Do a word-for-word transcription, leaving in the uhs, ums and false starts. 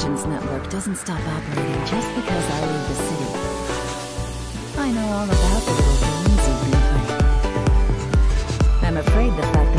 communications network doesn't stop operating just because I leave the city. I know all about the little games you've been playing. I'm afraid the fact